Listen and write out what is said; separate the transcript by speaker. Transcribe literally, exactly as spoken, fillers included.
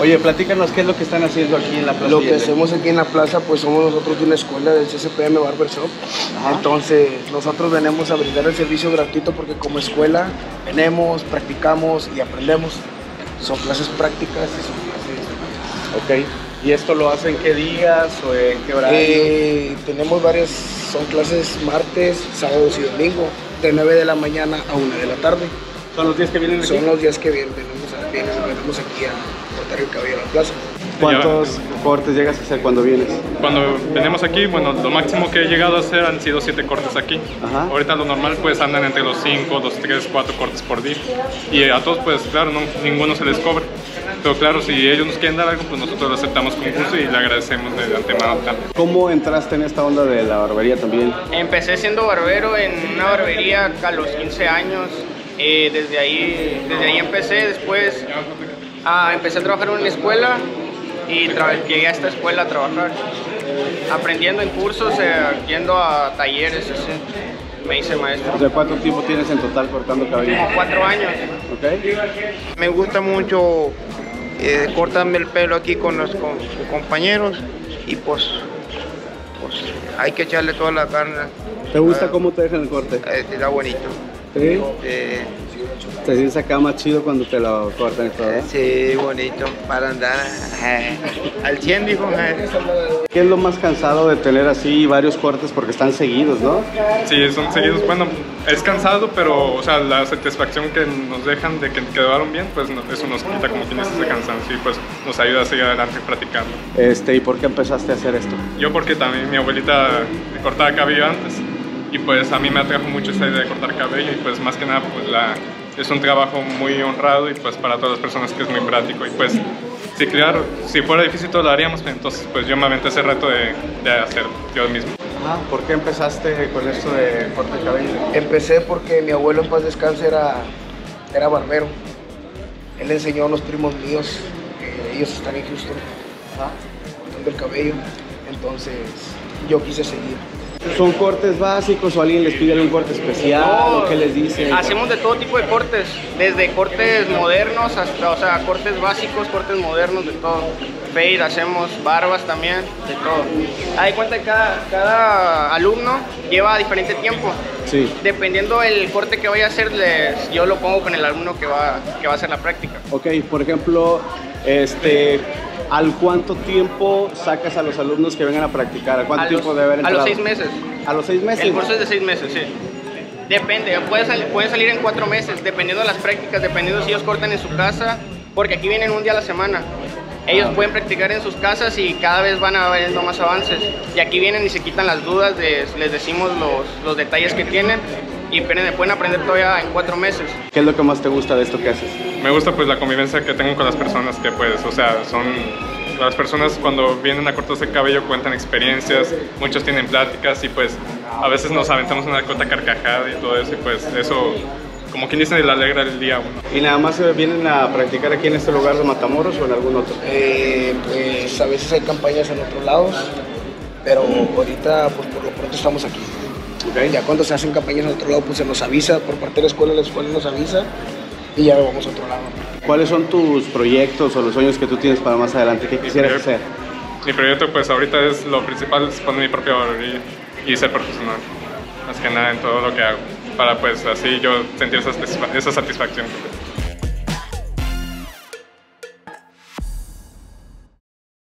Speaker 1: Oye, platícanos qué es lo que están haciendo aquí en la plaza.
Speaker 2: Lo que hacemos aquí en la plaza, pues somos nosotros de una escuela del C C P M Barber Shop. Ajá. Entonces, nosotros venimos a brindar el servicio gratuito porque como escuela venimos, practicamos y aprendemos. Son clases prácticas y son clases...
Speaker 1: Ok. ¿Y esto lo hacen qué días o en qué horario?
Speaker 2: Eh, tenemos varias, son clases martes, sábados y domingo, de nueve de la mañana a una de la tarde.
Speaker 1: ¿Son los días que vienen aquí?
Speaker 2: Son los días que vienen, venimos, a, vienen, venimos aquí a cortar el cabello a la plaza.
Speaker 1: ¿Cuántos cortes llegas a hacer cuando vienes?
Speaker 3: Cuando venimos aquí, bueno, lo máximo que he llegado a hacer han sido siete cortes aquí.
Speaker 1: Ajá.
Speaker 3: Ahorita lo normal pues andan entre los cinco, los tres, cuatro cortes por día. Y a todos pues claro, no, ninguno se les cobra. Pero claro, si ellos nos quieren dar algo, pues nosotros lo aceptamos con gusto y le agradecemos de antemano también.
Speaker 1: ¿Cómo entraste en esta onda de la barbería también?
Speaker 4: Empecé siendo barbero en una barbería a los quince años. Eh, desde, ahí, desde ahí empecé, después ah, empecé a trabajar en una escuela y llegué a esta escuela a trabajar, aprendiendo en cursos, eh, yendo a talleres, así. Me hice maestro.
Speaker 1: ¿De cuánto tiempo tienes en total cortando cabello?
Speaker 4: Como cuatro años.
Speaker 1: Okay.
Speaker 5: Me gusta mucho eh, cortarme el pelo aquí con los con, con compañeros y pues, pues hay que echarle toda la carne.
Speaker 1: ¿Te gusta uh, cómo te dejan el corte?
Speaker 5: Eh, está bonito.
Speaker 1: ¿Sí?
Speaker 5: Eh,
Speaker 1: ¿Te sientes acá más chido cuando te lo cortan y todo?
Speaker 5: Sí, bonito, para andar eh, al cien, dijo. Eh.
Speaker 1: ¿Qué es lo más cansado de tener así varios cortes porque están seguidos, no?
Speaker 3: Sí, son seguidos. Bueno, es cansado, pero o sea, la satisfacción que nos dejan de que quedaron bien, pues eso nos quita como quien dice ese cansancio y pues nos ayuda a seguir adelante practicando.
Speaker 1: Este, ¿y por qué empezaste a hacer esto?
Speaker 3: Yo porque también mi abuelita cortaba cabello antes y pues a mí me atrajo mucho esa idea de cortar cabello y pues más que nada pues la... es un trabajo muy honrado y pues para todas las personas que es muy práctico y pues sí, claro, si fuera difícil todo lo haríamos, entonces pues yo me aventé ese reto de, de hacer yo mismo.
Speaker 1: Ah, ¿por qué empezaste con esto de corte de cabello?
Speaker 2: Empecé porque mi abuelo en paz descanse era, era barbero. Él le enseñó a unos primos míos, eh, ellos están en Houston, ¿ah? cortando el cabello, entonces yo quise seguir.
Speaker 1: ¿Son cortes básicos o alguien les pide algún corte especial no, o qué les dicen?
Speaker 4: Hacemos de todo tipo de cortes, desde cortes modernos hasta, o sea, cortes básicos, cortes modernos, de todo. Fade, hacemos barbas también, de todo. Hay cuenta que cada, cada alumno lleva diferente tiempo.
Speaker 1: Sí.
Speaker 4: Dependiendo del corte que vaya a hacer, les, yo lo pongo con el alumno que va, que va a hacer la práctica.
Speaker 1: Ok, por ejemplo, este... ¿al cuánto tiempo sacas a los alumnos que vengan a practicar? ¿A cuánto
Speaker 4: a
Speaker 1: tiempo
Speaker 4: los,
Speaker 1: debe haber entrado?
Speaker 4: A los seis meses.
Speaker 1: ¿A los seis meses?
Speaker 4: El curso es de seis meses, sí. Depende, puede, sal, puede salir en cuatro meses, dependiendo de las prácticas, dependiendo si ellos cortan en su casa, porque aquí vienen un día a la semana. Ellos ah, pueden practicar en sus casas y cada vez van a viendo más avances. Y aquí vienen y se quitan las dudas, de, les decimos los, los detalles que tienen y pueden aprender todavía en cuatro meses.
Speaker 1: ¿Qué es lo que más te gusta de esto que haces?
Speaker 3: Me gusta pues la convivencia que tengo con las personas que pues, o sea, son... las personas cuando vienen a cortarse el cabello cuentan experiencias, muchos tienen pláticas y pues a veces nos aventamos una cota carcajada y todo eso y pues eso como quien dice le alegra el día a uno.
Speaker 1: ¿Y nada más vienen a practicar aquí en este lugar de Matamoros o en algún otro?
Speaker 2: Eh, pues a veces hay campañas en otros lados, pero ahorita pues por lo pronto estamos aquí. Okay. Ya cuando se hacen campañas en otro lado pues se nos avisa, por parte de la escuela, la escuela nos avisa y ya vamos a otro lado.
Speaker 1: ¿Cuáles son tus proyectos o los sueños que tú tienes para más adelante? ¿Qué quisieras hacer?
Speaker 3: Mi proyecto pues ahorita es lo principal, es poner mi propia barbería y ser profesional, más que nada en todo lo que hago, para pues así yo sentir esa, esa satisfacción.